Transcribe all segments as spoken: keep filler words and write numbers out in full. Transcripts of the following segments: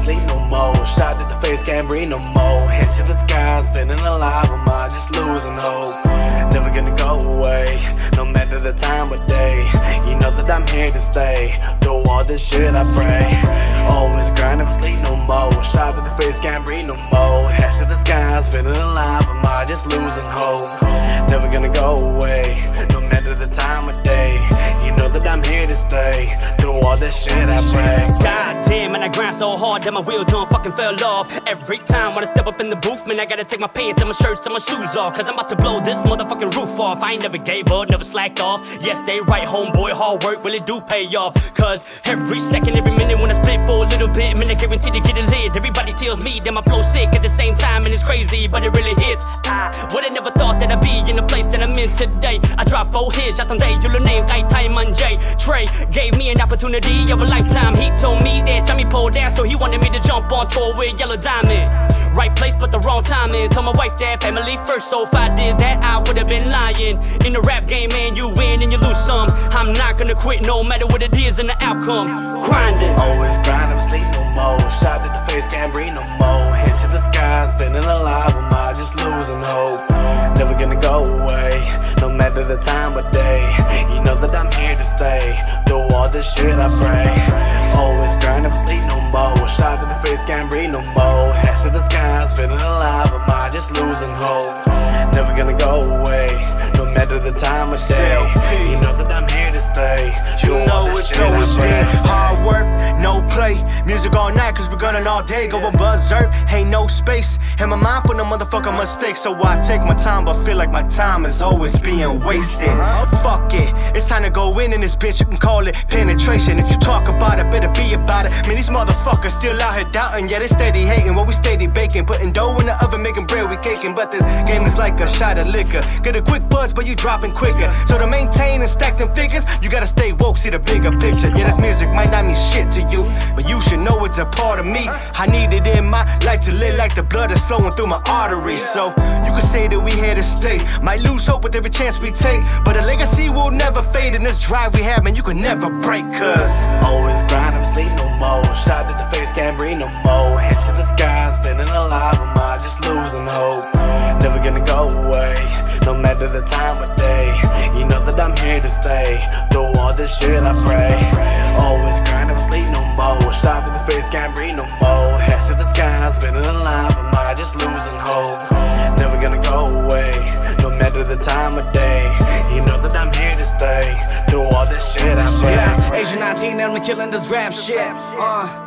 sleep no more. Shot at the face, can't breathe no more. Hands to the skies, feeling alive, am I just losing hope? Never gonna go away, no matter the time of day. You know that I'm here to stay, through all this shit I pray. Always grind, never sleep no more. Shot at the face, can't breathe no more. Hands to the skies, feeling alive, am I just losing hope? Never gonna go away, no matter the time of day. You know that I'm here to stay, through all this shit I pray. God damn, man, I grind so hard that my wheels don't fucking fell off. Every time when I step up in the booth, man, I gotta take my pants and my shirts and my shoes off, cause I'm about to blow this motherfucking roof off. I ain't never gave up, never slacked off. Yes, they right, homeboy, hard work really do pay off. Cause every second, every minute when I split for a little bit, man, I guarantee to get it lit. Everybody tells me that my flow sick at the same time, and it's crazy, but it really hits. I would've never thought that I'd be in the place that I'm in today. I dropped four hits, shot on day, you the name, right time on J. Trey gave me an opportunity of a lifetime. He told me that Johnny pulled down, so he wanted me to jump on tour with Yellow Diamond. Right place but the wrong timing. Told my wife that family first, so if I did that I would've been lying. In the rap game, man, you win and you lose some. I'm not gonna quit no matter what it is and the outcome. Grinding, always grind, never sleep no more. Shot at the face, can't breathe no more. Hands to the skies, feeling alive, am I just losing hope? Never gonna go away, no matter the time of day. You know that I'm here to stay, through all this shit I pray. Always grind, never sleep no more. Shot at the face, can't breathe no more. Hands to the skies, feeling alive, am I just losing hope? Never gonna go away, no matter the time of day. You know that I'm here to stay, you know it's always been hard work, no play. Music all night cause we're gunning all day, going berserk, ain't no space in my mind for no motherfucking mistakes. So I take my time but feel like my time is always being wasted. Fuck it, it's time to go in in this bitch, you can call it penetration. If you talk about it, better be about it. Man, these motherfuckers still out here doubting, yeah, they steady hating while we steady baking. Putting dough in the oven, making bread, we caking. But this game is like a shot of liquor, get a quick buzz but you dropping quicker. So to maintain and stack them figures, you gotta stay woke, see the bigger picture. Yeah, this music might not mean shit to you, but you should know it's a part of me. I need it in my life to live like the blood is flowing through my arteries. So you can say that we here to stay, might lose hope with every chance we take, but a legacy will never fade. In this drive we have, man, you can never break. Cause always grind, never sleep no more. Shot at the face, can't breathe no more. Hands to the skies, feeling alive, am I just losing hope? Never gonna go away, no matter the time of day. You know that I'm here to stay, through all this shit I pray. Always grind, never sleep no more. Shot at the face, can't breathe no more. Hands to the skies, feeling alive, am I just losing hope? Never gonna go away, no matter the time of day. You know that I'm here to stay, through all this shit I pray. Yeah, Asian nineteen and I'm killing this rap shit. Uh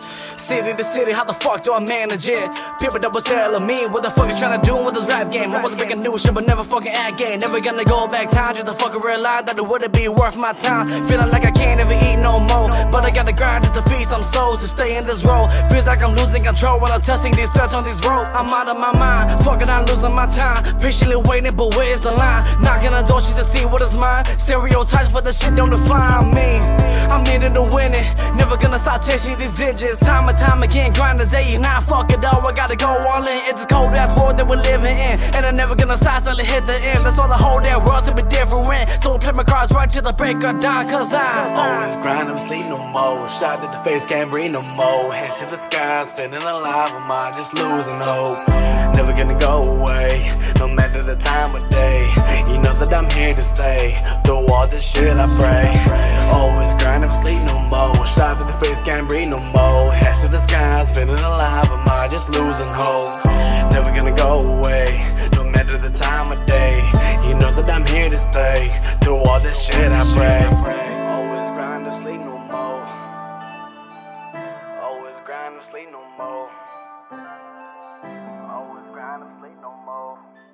City to city, how the fuck do I manage it? People that was telling me what the fuck you tryna do with this rap game. I was making new shit but never fucking act game. Never gonna go back time just to fucking realize that it wouldn't be worth my time. Feeling like I can't even eat no more, but I gotta grind just to feed some souls to stay in this role. Feels like I'm losing control when I'm testing these threats on these roads. I'm out of my mind, fucking I'm losing my time. Patiently waiting, but where's the line? Knocking on doors just to see what is mine. Stereotypes but the shit don't define me. I'm in it to win it, never gonna stop chasing these digits. Time and time again, grind the day and I fuck it all. I gotta go all in. It's a cold ass world that we're living in, and I'm never gonna stop till it hit the end. That's all the whole damn world to be different. So I play my cards right till the break of dawn. Cause I always grind, never sleep no more. Shot at the face, can't breathe no more. Hands to the skies, feeling alive, am I just losing hope? Never gonna go away, no matter the time of day. You know that I'm here to stay, through all this shit I pray. Always grind, never sleep no more. Shot at the face, can't breathe no more. Hands to the skies, feeling alive, am I just losing hope? Never gonna go away, no matter the time of day. You know that I'm here to stay, through all this shit I pray. Always grind, never sleep no more. Always grind, never sleep no more. Always grind, never sleep no more.